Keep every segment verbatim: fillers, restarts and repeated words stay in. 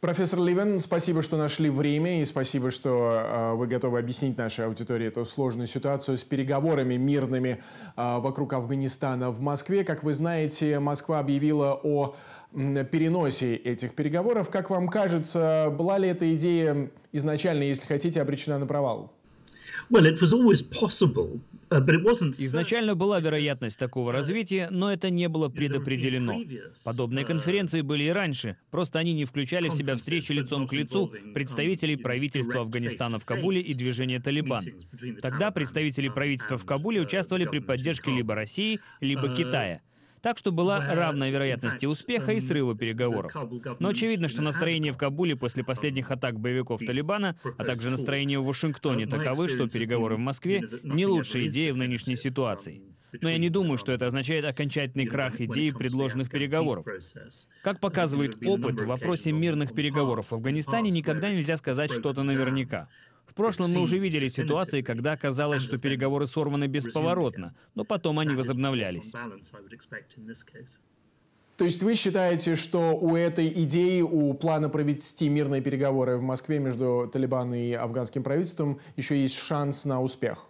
Профессор Ливен, спасибо, что нашли время, и спасибо, что э, вы готовы объяснить нашей аудитории эту сложную ситуацию с переговорами мирными э, вокруг Афганистана в Москве. Как вы знаете, Москва объявила о м, переносе этих переговоров. Как вам кажется, была ли эта идея изначально, если хотите, обречена на провал? Well, it was always possible, uh, but it wasn't. Изначально была вероятность такого развития, но это не было предопределено. Подобные конференции были и раньше, просто они не включали в себя встречи лицом к лицу представителей правительства Афганистана в Кабуле и движения «Талибан». Тогда представители правительства в Кабуле участвовали при поддержке либо России, либо Китая. Так что была равная вероятность и успеха, и срыва переговоров. Но очевидно, что настроение в Кабуле после последних атак боевиков Талибана, а также настроение в Вашингтоне таковы, что переговоры в Москве не лучшая идея в нынешней ситуации. Но я не думаю, что это означает окончательный крах идеи предложенных переговоров. Как показывает опыт, в вопросе мирных переговоров в Афганистане никогда нельзя сказать что-то наверняка. В прошлом мы уже видели ситуации, когда казалось, что переговоры сорваны бесповоротно, но потом они возобновлялись. То есть вы считаете, что у этой идеи, у плана провести мирные переговоры в Москве между Талибаном и афганским правительством еще есть шанс на успех?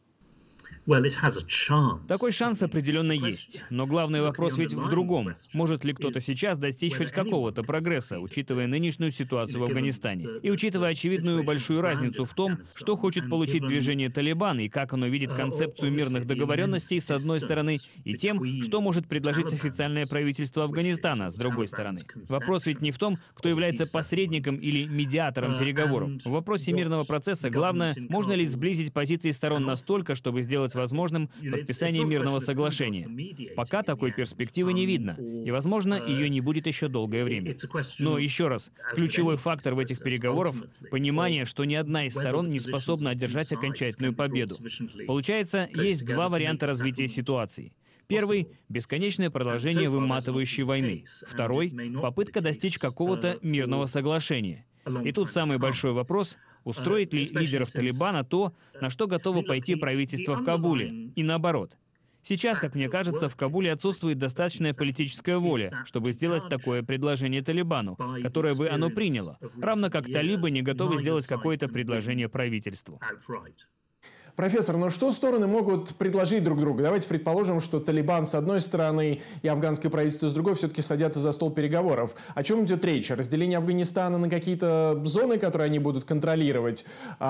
Well, it has a chance. Такой шанс определенно есть. Но главный вопрос ведь в другом. Может ли кто-то сейчас достичь хоть какого-то прогресса, учитывая нынешнюю ситуацию в Афганистане? И учитывая очевидную большую разницу в том, что хочет получить движение Талибан и как оно видит концепцию мирных договоренностей с одной стороны, и тем, что может предложить официальное правительство Афганистана с другой стороны. Вопрос ведь не в том, кто является посредником или медиатором переговоров. В вопросе мирного процесса главное, можно ли сблизить позиции сторон настолько, чтобы сделать возможным подписание мирного соглашения. Пока такой перспективы не видно, и, возможно, ее не будет еще долгое время. Но еще раз, ключевой фактор в этих переговорах — понимание, что ни одна из сторон не способна одержать окончательную победу. Получается, есть два варианта развития ситуации. Первый — бесконечное продолжение выматывающей войны. Второй — попытка достичь какого-то мирного соглашения. И тут самый большой вопрос — устроит ли лидеров Талибана то, на что готово пойти правительство в Кабуле, и наоборот. Сейчас, как мне кажется, в Кабуле отсутствует достаточная политическая воля, чтобы сделать такое предложение Талибану, которое бы оно приняло, равно как талибы не готовы сделать какое-то предложение правительству. Профессор, но что стороны могут предложить друг другу? Давайте предположим, что Талибан с одной стороны и афганское правительство с другой все-таки садятся за стол переговоров. О чем идет речь? Разделение Афганистана на какие-то зоны, которые они будут контролировать,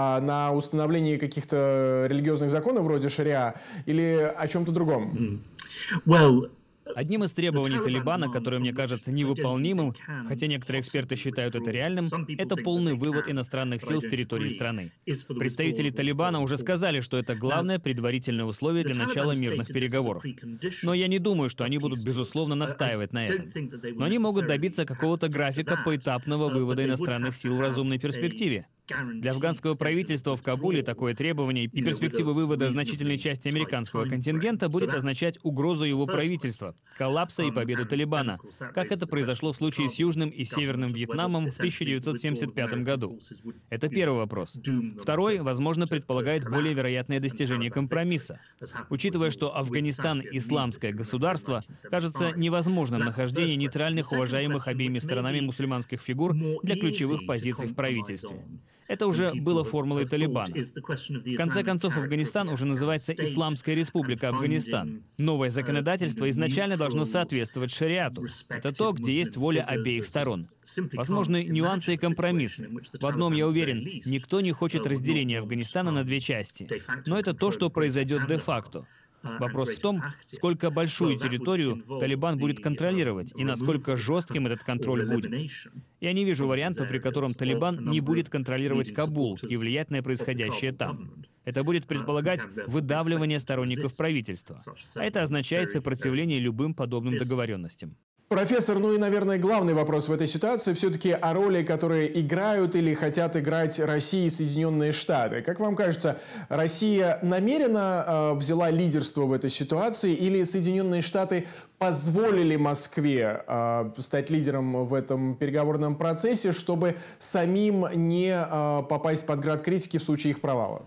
на установление каких-то религиозных законов вроде шариа, или о чем-то другом? Well, Одним из требований Талибана, которое мне кажется невыполнимым, хотя некоторые эксперты считают это реальным, это полный вывод иностранных сил с территории страны. Представители Талибана уже сказали, что это главное предварительное условие для начала мирных переговоров. Но я не думаю, что они будут безусловно настаивать на этом. Но они могут добиться какого-то графика поэтапного вывода иностранных сил в разумной перспективе. Для афганского правительства в Кабуле такое требование и перспектива вывода значительной части американского контингента будет означать угрозу его правительства, коллапса и победу Талибана, как это произошло в случае с Южным и Северным Вьетнамом в тысяча девятьсот семьдесят пятом году. Это первый вопрос. Второй, возможно, предполагает более вероятное достижение компромисса. Учитывая, что Афганистан — исламское государство, кажется невозможным нахождение нейтральных, уважаемых обеими сторонами мусульманских фигур для ключевых позиций в правительстве. Это уже было формулой Талибана. В конце концов, Афганистан уже называется Исламская республика Афганистан. Новое законодательство изначально должно соответствовать шариату. Это то, где есть воля обеих сторон. Возможны нюансы и компромиссы. В одном я уверен, никто не хочет разделения Афганистана на две части. Но это то, что произойдет де-факто. Вопрос в том, сколько большую территорию Талибан будет контролировать и насколько жестким этот контроль будет. Я не вижу варианта, при котором Талибан не будет контролировать Кабул и влиять на происходящее там. Это будет предполагать выдавливание сторонников правительства. А это означает сопротивление любым подобным договоренностям. Профессор, ну и, наверное, главный вопрос в этой ситуации все-таки о роли, которые играют или хотят играть Россия и Соединенные Штаты. Как вам кажется, Россия намеренно э, взяла лидерство в этой ситуации или Соединенные Штаты позволили Москве э, стать лидером в этом переговорном процессе, чтобы самим не э, попасть под град критики в случае их провала?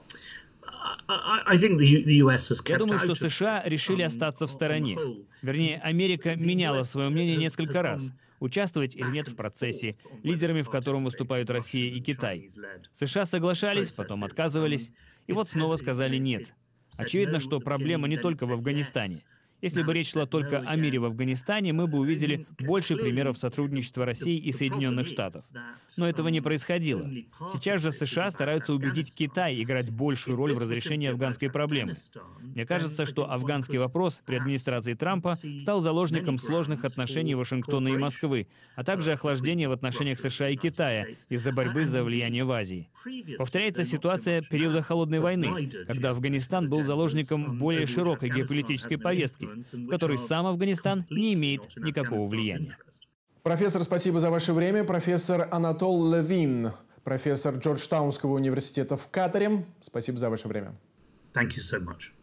Я думаю, что США решили остаться в стороне. Вернее, Америка меняла свое мнение несколько раз. участвовать или нет в процессе, лидерами в котором выступают Россия и Китай. США соглашались, потом отказывались, и вот снова сказали «нет». Очевидно, что проблема не только в Афганистане. Если бы речь шла только о мире в Афганистане, мы бы увидели больше примеров сотрудничества России и Соединенных Штатов. Но этого не происходило. Сейчас же США стараются убедить Китай играть большую роль в разрешении афганской проблемы. Мне кажется, что афганский вопрос при администрации Трампа стал заложником сложных отношений Вашингтона и Москвы, а также охлаждения в отношениях США и Китая из-за борьбы за влияние в Азии. Повторяется ситуация периода Холодной войны, когда Афганистан был заложником более широкой геополитической повестки, в которой сам Афганистан не имеет никакого влияния. Профессор, спасибо за ваше время. Профессор Анатол Левин, профессор Джорджтаунского университета в Катаре. Спасибо за ваше время. Thank you so much.